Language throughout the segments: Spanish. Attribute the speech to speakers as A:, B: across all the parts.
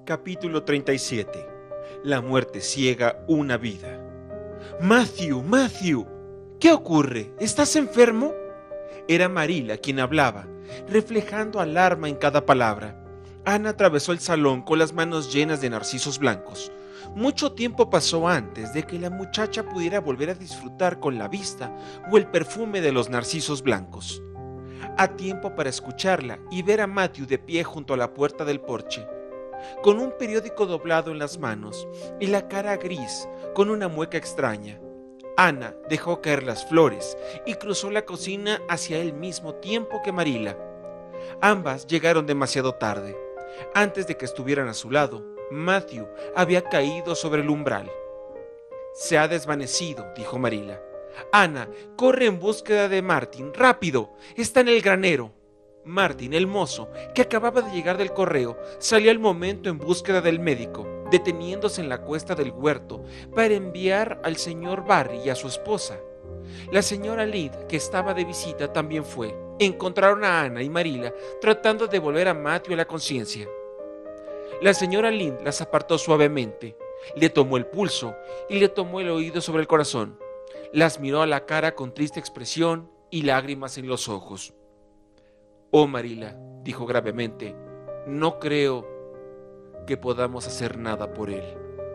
A: Capítulo 37. La muerte ciega una vida. Matthew, ¿qué ocurre? ¿Estás enfermo? Era Marila quien hablaba, reflejando alarma en cada palabra. Ana atravesó el salón con las manos llenas de narcisos blancos. Mucho tiempo pasó antes de que la muchacha pudiera volver a disfrutar con la vista o el perfume de los narcisos blancos. A tiempo para escucharla y ver a Matthew de pie junto a la puerta del porche, con un periódico doblado en las manos y la cara gris con una mueca extraña. Ana dejó caer las flores y cruzó la cocina hacia el mismo tiempo que Marila. Ambas llegaron demasiado tarde. Antes de que estuvieran a su lado, Matthew había caído sobre el umbral. «Se ha desvanecido», dijo Marila. «Ana, corre en búsqueda de Martin, rápido, está en el granero». Martin, el mozo, que acababa de llegar del correo, salió al momento en búsqueda del médico, deteniéndose en la cuesta del huerto para enviar al señor Barry y a su esposa. La señora Lind, que estaba de visita, también fue. Encontraron a Ana y Marila tratando de volver a Matthew a la conciencia. La señora Lind las apartó suavemente, le tomó el pulso y le tomó el oído sobre el corazón. Las miró a la cara con triste expresión y lágrimas en los ojos. «Oh, Marila», dijo gravemente, «no creo que podamos hacer nada por él».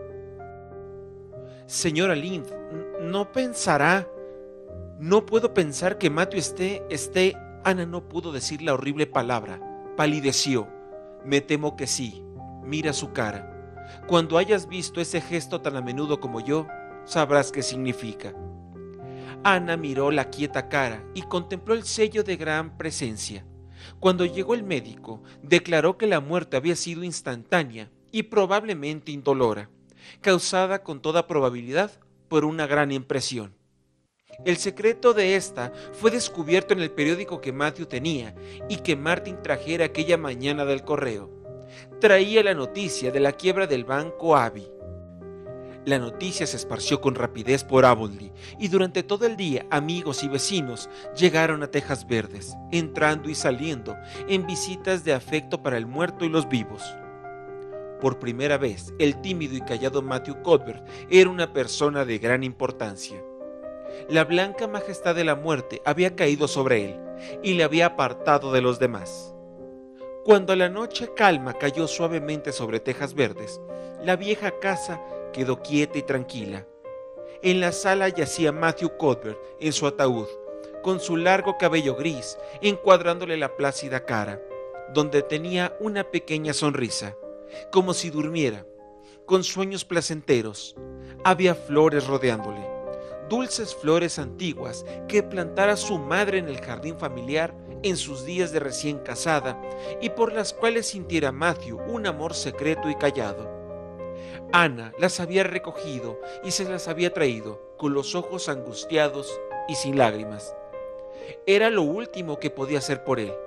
A: «Señora Lind, no pensará. No puedo pensar que Matthew esté...» Ana no pudo decir la horrible palabra. Palideció. «Me temo que sí. Mira su cara. Cuando hayas visto ese gesto tan a menudo como yo, sabrás qué significa». Ana miró la quieta cara y contempló el sello de gran presencia. Cuando llegó el médico, declaró que la muerte había sido instantánea y probablemente indolora, causada con toda probabilidad por una gran impresión. El secreto de esta fue descubierto en el periódico que Matthew tenía y que Martin trajera aquella mañana del correo. Traía la noticia de la quiebra del banco Abbey. La noticia se esparció con rapidez por Avonlea y durante todo el día amigos y vecinos llegaron a Tejas Verdes, entrando y saliendo en visitas de afecto para el muerto y los vivos. Por primera vez, el tímido y callado Matthew Cuthbert era una persona de gran importancia. La blanca majestad de la muerte había caído sobre él y le había apartado de los demás. Cuando la noche calma cayó suavemente sobre Tejas Verdes, la vieja casa quedó quieta y tranquila. En la sala yacía Matthew Cuthbert en su ataúd, con su largo cabello gris encuadrándole la plácida cara, donde tenía una pequeña sonrisa, como si durmiera, con sueños placenteros. Había flores rodeándole, dulces flores antiguas que plantara su madre en el jardín familiar en sus días de recién casada y por las cuales sintiera Matthew un amor secreto y callado. Ana las había recogido y se las había traído, con los ojos angustiados y sin lágrimas. Era lo último que podía hacer por él.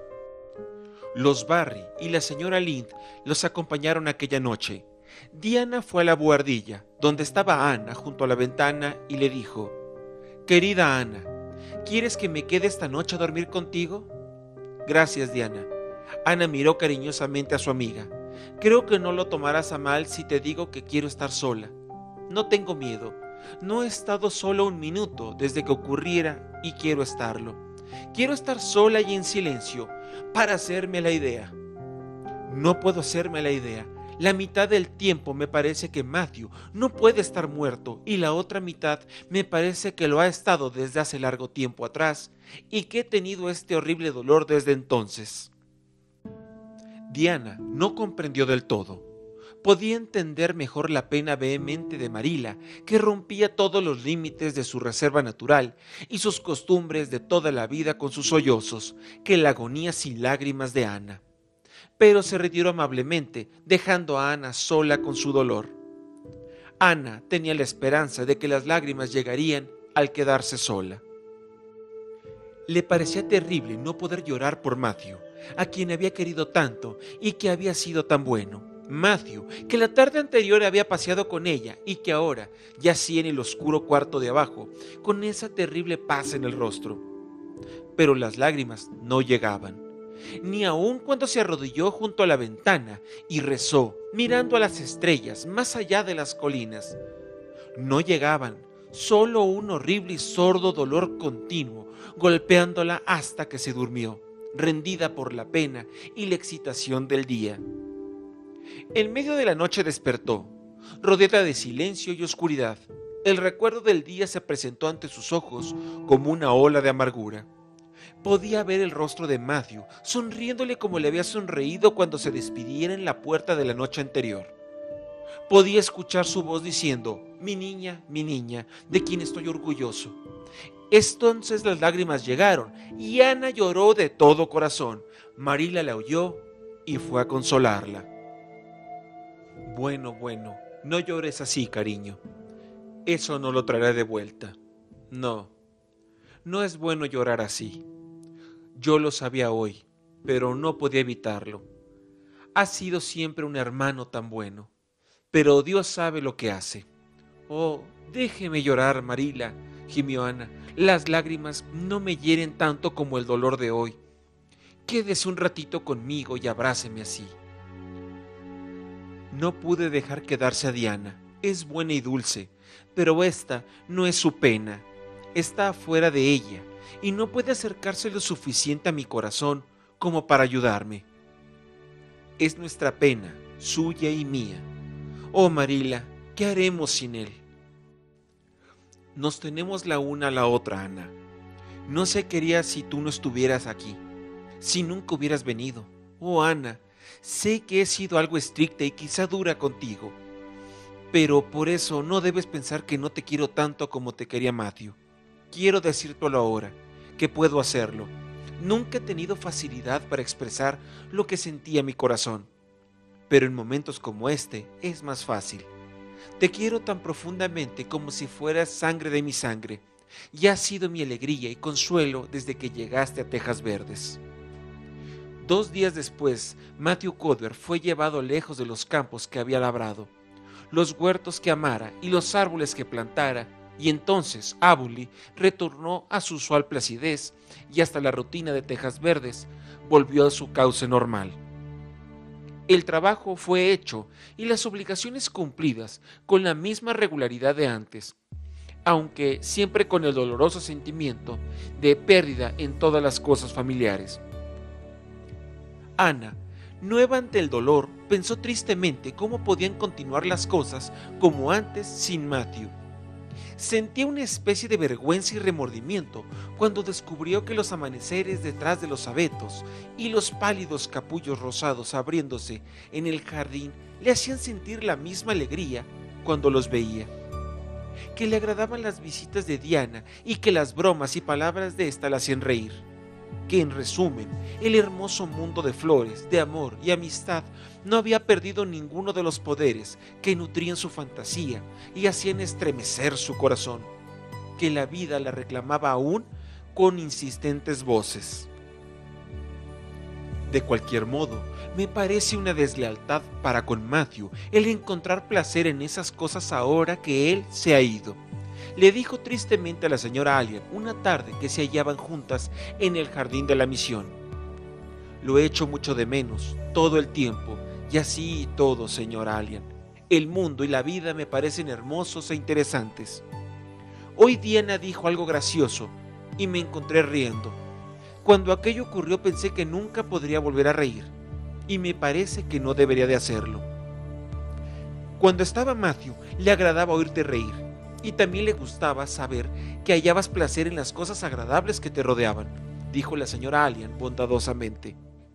A: Los Barry y la señora Lind los acompañaron aquella noche. Diana fue a la buhardilla, donde estaba Ana junto a la ventana, y le dijo: «Querida Ana, ¿quieres que me quede esta noche a dormir contigo?» «Gracias, Diana». Ana miró cariñosamente a su amiga. «Creo que no lo tomarás a mal si te digo que quiero estar sola. No tengo miedo. No he estado sola un minuto desde que ocurriera y quiero estarlo. Quiero estar sola y en silencio para hacerme la idea. No puedo hacerme la idea. La mitad del tiempo me parece que Matthew no puede estar muerto y la otra mitad me parece que lo ha estado desde hace largo tiempo atrás y que he tenido este horrible dolor desde entonces». Diana no comprendió del todo. Podía entender mejor la pena vehemente de Marila, que rompía todos los límites de su reserva natural y sus costumbres de toda la vida con sus sollozos, que la agonía sin lágrimas de Ana. Pero se retiró amablemente, dejando a Ana sola con su dolor. Ana tenía la esperanza de que las lágrimas llegarían al quedarse sola. Le parecía terrible no poder llorar por Matthew, a quien había querido tanto y que había sido tan bueno. Matthew, que la tarde anterior había paseado con ella y que ahora yacía en el oscuro cuarto de abajo, con esa terrible paz en el rostro. Pero las lágrimas no llegaban. ni aun cuando se arrodilló junto a la ventana y rezó, mirando a las estrellas más allá de las colinas. No llegaban, solo un horrible y sordo dolor continuo, golpeándola hasta que se durmió, rendida por la pena y la excitación del día. En medio de la noche despertó, rodeada de silencio y oscuridad. El recuerdo del día se presentó ante sus ojos como una ola de amargura. Podía ver el rostro de Matthew, sonriéndole como le había sonreído cuando se despidiera en la puerta de la noche anterior. Podía escuchar su voz diciendo, mi niña, de quien estoy orgulloso. Entonces las lágrimas llegaron y Ana lloró de todo corazón. Marila la oyó y fue a consolarla. Bueno, no llores así, cariño. Eso no lo traerá de vuelta. No, no es bueno llorar así. Yo lo sabía hoy, pero no podía evitarlo. Has sido siempre un hermano tan bueno, pero Dios sabe lo que hace. Oh, déjeme llorar, Marila, gimió Ana. Las lágrimas no me hieren tanto como el dolor de hoy. Quédese un ratito conmigo y abráceme así. No pude dejar quedarse a Diana. Es buena y dulce, pero esta no es su pena. Está afuera de ella y no puede acercarse lo suficiente a mi corazón como para ayudarme. Es nuestra pena, suya y mía. Oh, Marila, ¿qué haremos sin él? Nos tenemos la una a la otra, Ana. No sé qué haría si tú no estuvieras aquí, si nunca hubieras venido. Oh, Ana, sé que he sido algo estricta y quizá dura contigo, pero por eso no debes pensar que no te quiero tanto como te quería Matthew. Quiero decírtelo ahora, que puedo hacerlo. Nunca he tenido facilidad para expresar lo que sentía mi corazón, pero en momentos como este es más fácil. Te quiero tan profundamente como si fueras sangre de mi sangre, y has sido mi alegría y consuelo desde que llegaste a Tejas Verdes. 2 días después, Matthew Cuthbert fue llevado lejos de los campos que había labrado, los huertos que amara y los árboles que plantara, y entonces Avonlea retornó a su usual placidez y hasta la rutina de Tejas Verdes volvió a su cauce normal. El trabajo fue hecho y las obligaciones cumplidas con la misma regularidad de antes, aunque siempre con el doloroso sentimiento de pérdida en todas las cosas familiares. Ana, nueva ante el dolor, pensó tristemente cómo podían continuar las cosas como antes sin Matthew. Sentía una especie de vergüenza y remordimiento cuando descubrió que los amaneceres detrás de los abetos y los pálidos capullos rosados abriéndose en el jardín le hacían sentir la misma alegría cuando los veía, que le agradaban las visitas de Diana y que las bromas y palabras de ésta la hacían reír, que en resumen, el hermoso mundo de flores, de amor y amistad no había perdido ninguno de los poderes que nutrían su fantasía y hacían estremecer su corazón, que la vida la reclamaba aún con insistentes voces. De cualquier modo, me parece una deslealtad para con Matthew el encontrar placer en esas cosas ahora que él se ha ido. Le dijo tristemente a la señora Allen una tarde que se hallaban juntas en el jardín de la misión. Lo he hecho mucho de menos, todo el tiempo, y así y todo, señora Allen. El mundo y la vida me parecen hermosos e interesantes. Hoy Diana dijo algo gracioso y me encontré riendo. Cuando aquello ocurrió pensé que nunca podría volver a reír, y me parece que no debería de hacerlo. Cuando estaba Matthew, le agradaba oírte reír, y también le gustaba saber que hallabas placer en las cosas agradables que te rodeaban, dijo la señora Allen bondadosamente.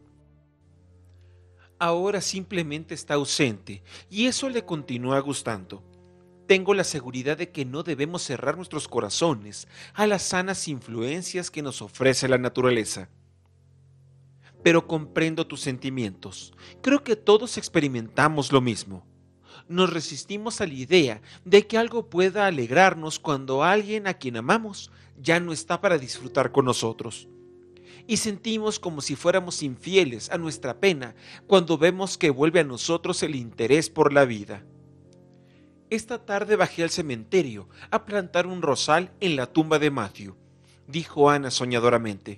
A: Ahora simplemente está ausente, y eso le continúa gustando. Tengo la seguridad de que no debemos cerrar nuestros corazones a las sanas influencias que nos ofrece la naturaleza. Pero comprendo tus sentimientos. Creo que todos experimentamos lo mismo. Nos resistimos a la idea de que algo pueda alegrarnos cuando alguien a quien amamos ya no está para disfrutar con nosotros. Y sentimos como si fuéramos infieles a nuestra pena cuando vemos que vuelve a nosotros el interés por la vida. Esta tarde bajé al cementerio a plantar un rosal en la tumba de Matthew, dijo Ana soñadoramente.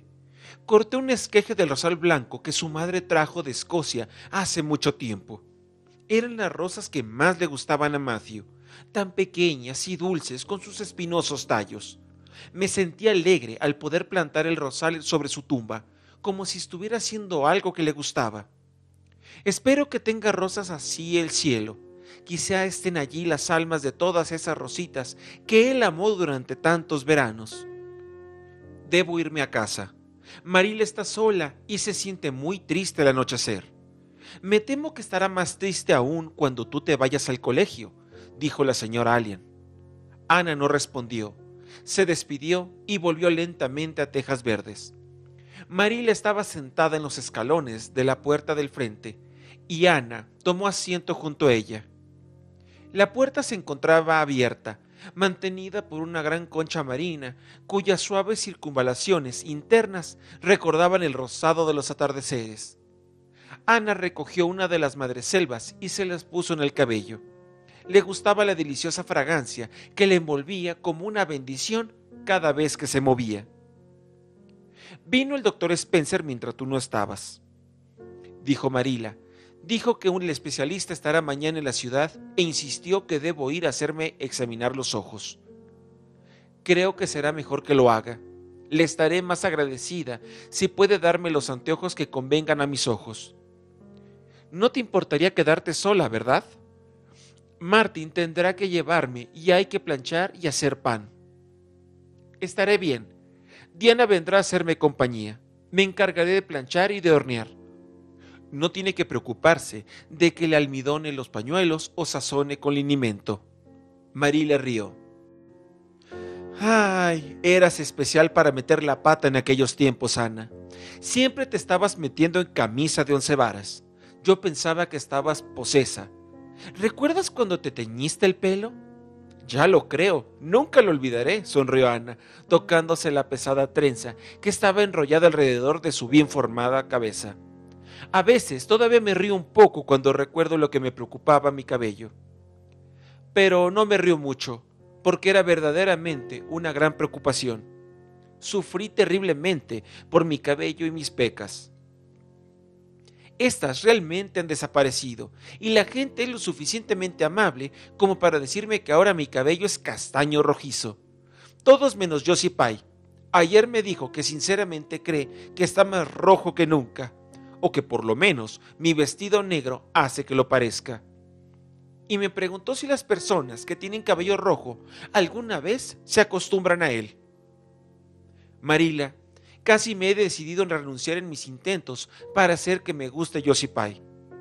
A: Corté un esqueje del rosal blanco que su madre trajo de Escocia hace mucho tiempo. Eran las rosas que más le gustaban a Matthew, tan pequeñas y dulces con sus espinosos tallos. Me sentí alegre al poder plantar el rosal sobre su tumba, como si estuviera haciendo algo que le gustaba. Espero que tenga rosas así el cielo. Quizá estén allí las almas de todas esas rositas que él amó durante tantos veranos. Debo irme a casa. Marila está sola y se siente muy triste al anochecer. Me temo que estará más triste aún cuando tú te vayas al colegio, dijo la señora Allen. Ana no respondió. Se despidió y volvió lentamente a Tejas Verdes. Marila estaba sentada en los escalones de la puerta del frente y Ana tomó asiento junto a ella. La puerta se encontraba abierta, mantenida por una gran concha marina, cuyas suaves circunvalaciones internas recordaban el rosado de los atardeceres. Ana recogió una de las madreselvas y se las puso en el cabello. Le gustaba la deliciosa fragancia que le envolvía como una bendición cada vez que se movía. Vino el doctor Spencer mientras tú no estabas, dijo Marila. Dijo que un especialista estará mañana en la ciudad e insistió que debo ir a hacerme examinar los ojos. Creo que será mejor que lo haga. Le estaré más agradecida si puede darme los anteojos que convengan a mis ojos. No te importaría quedarte sola, ¿verdad? Martin tendrá que llevarme y hay que planchar y hacer pan. Estaré bien. Diana vendrá a hacerme compañía. Me encargaré de planchar y de hornear. No tiene que preocuparse de que le almidone los pañuelos o sazone con linimento. Marila rió. Ay, eras especial para meter la pata en aquellos tiempos, Ana. Siempre te estabas metiendo en camisa de 11 varas. Yo pensaba que estabas posesa. ¿Recuerdas cuando te teñiste el pelo? Ya lo creo, nunca lo olvidaré, sonrió Ana, tocándose la pesada trenza que estaba enrollada alrededor de su bien formada cabeza. A veces todavía me río un poco cuando recuerdo lo que me preocupaba mi cabello. Pero no me río mucho, porque era verdaderamente una gran preocupación. Sufrí terriblemente por mi cabello y mis pecas. Estas realmente han desaparecido, y la gente es lo suficientemente amable como para decirme que ahora mi cabello es castaño rojizo. Todos menos Josie Pye. Ayer me dijo que sinceramente cree que está más rojo que nunca, o que por lo menos mi vestido negro hace que lo parezca. Y me preguntó si las personas que tienen cabello rojo alguna vez se acostumbran a él. Marila, casi me he decidido en renunciar en mis intentos para hacer que me guste Josie Pye.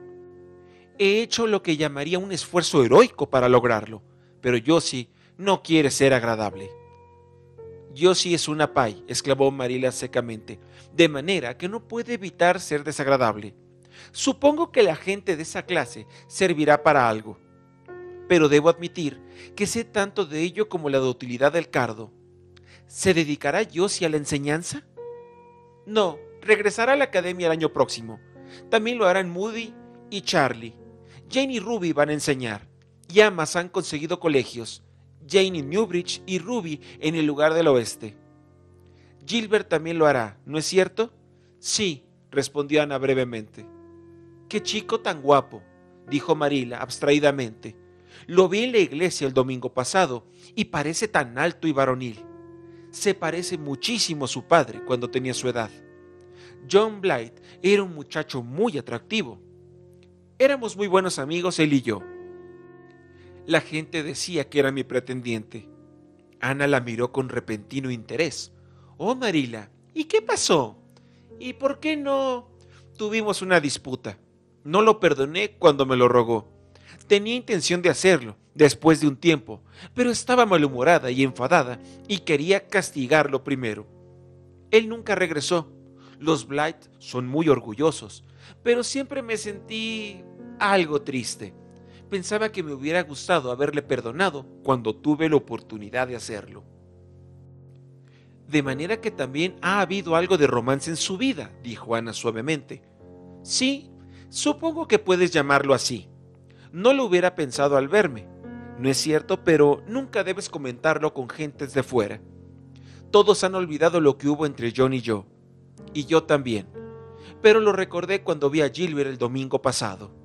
A: He hecho lo que llamaría un esfuerzo heroico para lograrlo, pero Josie no quiere ser agradable. Josie es una Pye, exclamó Marila secamente, de manera que no puede evitar ser desagradable. Supongo que la gente de esa clase servirá para algo, pero debo admitir que sé tanto de ello como la de utilidad del cardo. ¿Se dedicará Josie a la enseñanza? No, regresará a la academia el año próximo. También lo harán Moody y Charlie. Jane y Ruby van a enseñar, y ambas han conseguido colegios. Jane en Newbridge y Ruby en el lugar del oeste. Gilbert también lo hará, ¿no es cierto? Sí, respondió Ana brevemente. ¡Qué chico tan guapo!, dijo Marila abstraídamente. Lo vi en la iglesia el domingo pasado y parece tan alto y varonil. Se parece muchísimo a su padre cuando tenía su edad. John Blythe era un muchacho muy atractivo. Éramos muy buenos amigos él y yo. La gente decía que era mi pretendiente. Ana la miró con repentino interés. Oh, Marila, ¿y qué pasó? ¿Y por qué no? Tuvimos una disputa. No lo perdoné cuando me lo rogó. Tenía intención de hacerlo, después de un tiempo, pero estaba malhumorada y enfadada y quería castigarlo primero. Él nunca regresó. Los Blythe son muy orgullosos, pero siempre me sentí algo triste. Pensaba que me hubiera gustado haberle perdonado cuando tuve la oportunidad de hacerlo. De manera que también ha habido algo de romance en su vida, dijo Ana suavemente. Sí, supongo que puedes llamarlo así. No lo hubiera pensado al verme. No es cierto, pero nunca debes comentarlo con gentes de fuera. Todos han olvidado lo que hubo entre John y yo. Y yo también. Pero lo recordé cuando vi a Gilbert el domingo pasado.